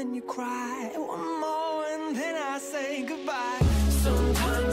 then you cry. One more and then I say goodbye. Sometimes